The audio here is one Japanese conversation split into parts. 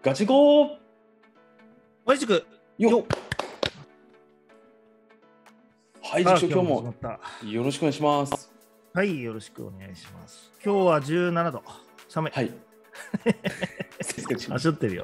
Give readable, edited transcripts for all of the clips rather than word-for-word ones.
ガチゴー同じくよっ。はい、塾長今日も始まったよろしくお願いします。 はい、よろしくお願いします。今日は17度。寒い。 はい。 焦ってるよ。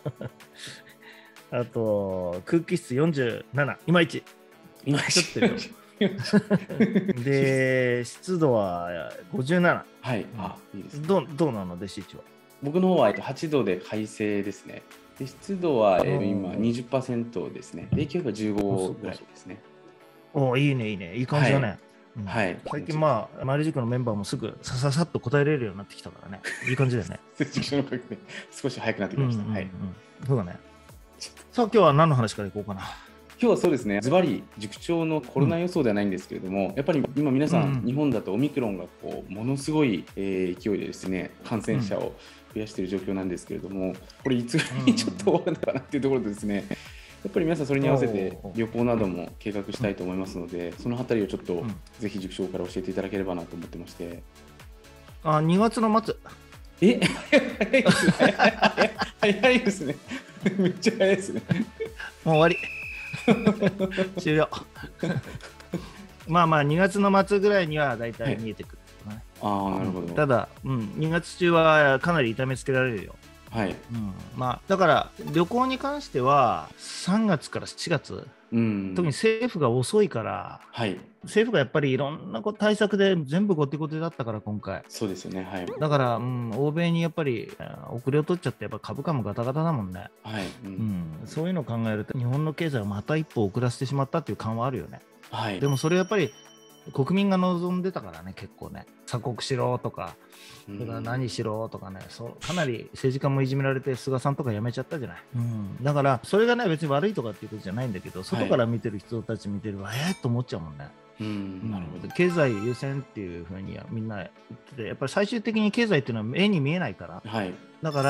あと、空気質47、いまいち。焦ってるよ。で、湿度は57。 はい、あ、いいですね。 どうなの、弟子一は。 僕の方は8度で快晴ですね。で湿度は今 20% ですね。で、勢いが15ぐらいですね。 お、いいね、いいね。いい感じだね。 はい。 最近まあ、マリ塾のメンバーもすぐさっと答えれるようになってきたからね。いい感じだよね。 少し早くなってきました。はい。 そうだね。さあ、今日は何の話からいこうかな。 今日はそうですね、ズバリ塾長のコロナ予想ではないんですけれども、やっぱり今皆さん、日本だとオミクロンがものすごい勢いでですね、感染者を増やしている状況なんですけれども、これいつぐらいにちょっと終わるのかなっていうところでですね、やっぱり皆さんそれに合わせて旅行なども計画したいと思いますので、そのあたりをちょっとぜひ塾長から教えていただければなと思ってまして。 2月の末。 早いですね。めっちゃ早いですね。 もう終わり。終了。まあ2月の末ぐらいにはだいたい見えてくる、ね。 なるほど。 ただ、2月中はかなり痛めつけられるよ。 はい。 だから旅行に関しては3月から7月、特に政府が遅いから、政府がやっぱりいろんな対策で全部後手後手だったから今回。 そうですよね。はい。 だから、欧米にやっぱり遅れを取っちゃってやっぱ株価もガタガタだもんね。 はい。 そういうのを考えると日本の経済をまた一歩遅らせてしまったっていう感はあるよね。 はい。 でもそれやっぱり国民が望んでたからね、結構ね、鎖国しろとか、だから何しろとかね、かなり政治家もいじめられて、菅さんとか辞めちゃったじゃない。だから、それがね、別に悪いとかっていうことじゃないんだけど、外から見てる人たち見てると、と思っちゃうもんね。 なるほど。 経済優先っていうふうにはみんな言ってて、やっぱり最終的に経済っていうのは目に見えないから、だから、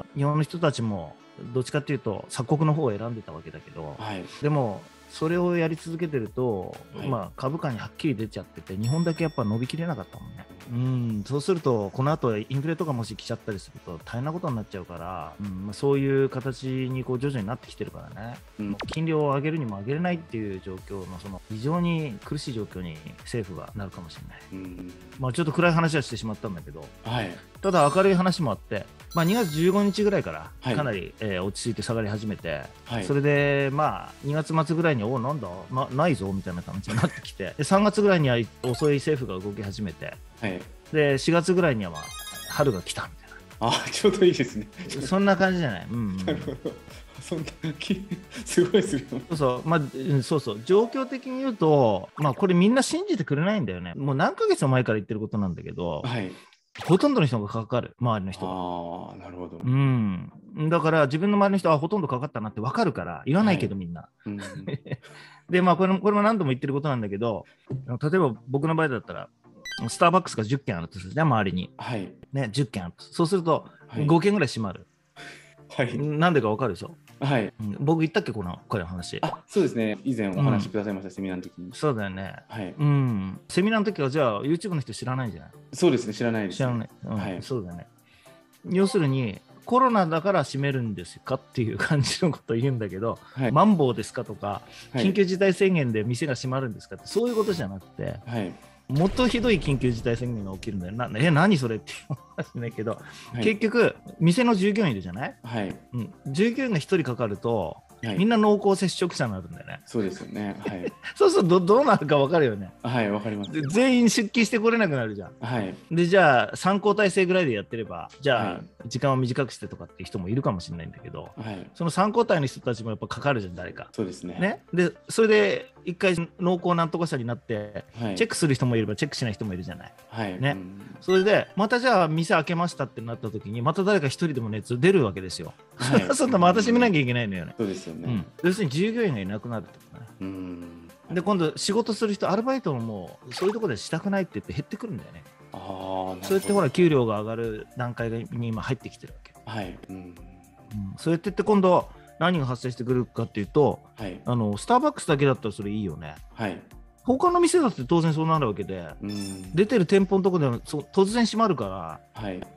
日本の人たちも、どっちかっていうと、鎖国の方を選んでたわけだけど、でも、それをやり続けてると、株価にはっきり出ちゃってて、日本だけやっぱ伸びきれなかったもんね。そうすると、この後インフレとかもし来ちゃったりすると大変なことになっちゃうから、そういう形に徐々になってきてるからね、金利を上げるにも上げれないっていう状況の、その非常に苦しい状況に政府がなるかもしれない。ちょっと暗い話はしてしまったんだけど、ただ明るい話もあって、2月15日ぐらいからかなり落ち着いて下がり始めて、それで2月末ぐらいになんだないぞみたいな感じになってきて、で3月ぐらいには遅い政府が動き始めて、で4月ぐらいには春が来たみたいな。 ちょうどいいですね。 そんな感じじゃない。 なるほど。そんなすごいですよ。 そう、状況的に言うと、これみんな信じてくれないんだよね。もう何ヶ月も前から言ってることなんだけど、ほとんどの人がかかる、周りの人が。 なるほど。 だから自分の周りの人はほとんどかかったなって分かるから言わないけど、みんな。で、これも何度も言ってることなんだけど、例えば僕の場合だったら、スターバックスが10件あるとするじゃん、周りに。10件あると。そうすると、5件ぐらい閉まる。なんでか分かるでしょ。僕言ったっけ、この話。 そうですね。以前お話しくださいました、セミナーの時に。 そうだよね。セミナーの時は、じゃあ YouTube の人知らないんじゃない？ そうですね、知らないです。 知らない。そうだよね。要するに、コロナだから閉めるんですかっていう感じのことを言うんだけど、マンボウですかとか、緊急事態宣言で店が閉まるんですかって、そういうことじゃなくて、もっとひどい緊急事態宣言が起きるんだよ。何それっていう話だけど、結局、店の従業員いるじゃない？従業員が1人かかると、みんな濃厚接触者になるんだよね。 そうですよね。 そうするとどうなるか分かるよね。 分かります。 全員出勤してこれなくなるじゃん。で、じゃあ3交代制ぐらいでやってれば、じゃあ時間を短くしてとかっていう人もいるかもしれないんだけど、その3交代の人たちもやっぱかかるじゃん、誰か。 そうですね。 で、それで一回濃厚なんとか者になって、チェックする人もいればチェックしない人もいるじゃない。それでまたじゃあ店開けましたってなった時に、また誰か一人でも熱出るわけですよ。そうするとまた閉めなきゃいけないのよね。 そうですよね。 要するに従業員がいなくなるってことね。で、今度仕事する人、アルバイトももうそういうところでしたくないって言って減ってくるんだよね。そうやってほら給料が上がる段階に今入ってきてるわけ。そうやってって今度何が発生してくるかっていうと、スターバックスだけだったらそれいいよね。他の店だって当然そうなるわけで、出てる店舗のところでも突然閉まるから、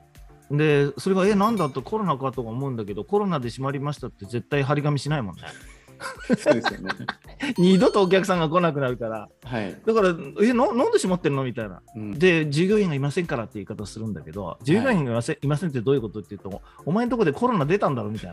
でそれがなんだとコロナかとか思うんだけど、コロナで閉まりましたって絶対張り紙しないもんね。 そうですよね。 二度とお客さんが来なくなるから、 はい、 だからなんで閉まってるのみたいな、で従業員がいませんからって言い方するんだけど、従業員がいませんってどういうことって言うと、お前のとこでコロナ出たんだろみたいな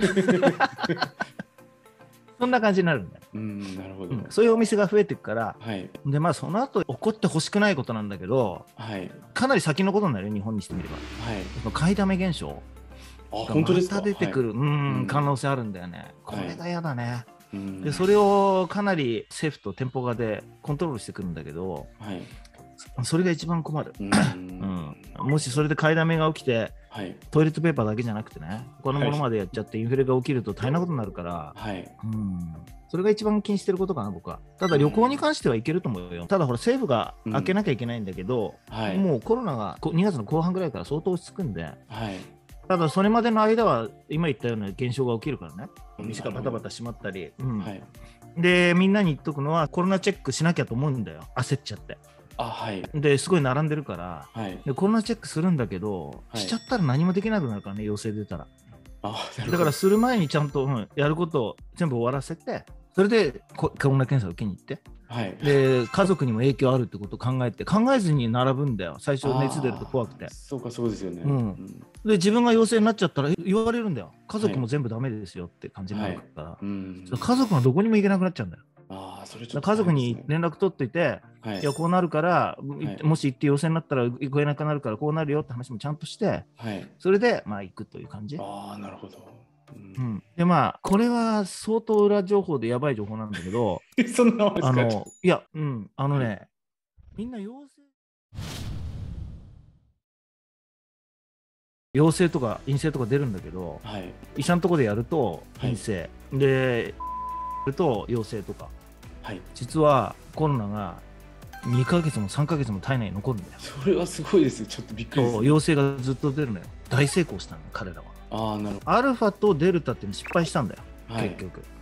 そんな感じになるんだよ。 なるほど、 そういうお店が増えていくから、でまあその後起こってほしくないことなんだけど、かなり先のことになるよ、日本にしてみれば。買いだめ現象本当ですか？ また出てくる、可能性あるんだよね。これが嫌だね。でそれをかなり政府と店舗側でコントロールしてくるんだけど、それが一番困る。もしそれで買いだめが起きて、トイレットペーパーだけじゃなくてね、他のものまでやっちゃってインフレが起きると大変なことになるから、それが一番気にしてることかな、僕は。ただ旅行に関してはいけると思うよ。ただほら政府が開けなきゃいけないんだけど、もうコロナが2月の後半ぐらいから相当落ち着くんで、ただそれまでの間は今言ったような現象が起きるからね、店がバタバタ閉まったり、でみんなに言っとくのは、コロナチェックしなきゃと思うんだよ、焦っちゃって。ですごい並んでるから、でコロナチェックするんだけど、しちゃったら何もできなくなるからね、陽性出たら。だからする前にちゃんと、やることを全部終わらせて、それでコロナ検査を受けに行って、で家族にも影響あるってことを考えずに並ぶんだよ、最初熱出ると怖くて。 そうですよね。 で自分が陽性になっちゃったら言われるんだよ、家族も全部ダメですよって感じになるから、家族がどこにも行けなくなっちゃうんだよ。家族に連絡取っていて、いやこうなるから、もし行って陽性になったら行けなくなるからこうなるよって話もちゃんとして、それでまあ行くという感じ。 なるほど。 でまあこれは相当裏情報でやばい情報なんだけどそんなもんですか？ いやみんな陽性とか陰性とか出るんだけど、医者のところでやると陰性、でやると陽性とか、実はコロナが2ヶ月も3ヶ月も体内に残るんだよ。 それはすごいですよ、ちょっとびっくりです、 陽性がずっと出るのよ。大成功したの彼らは。アルファとデルタっていうの失敗したんだよ、結局。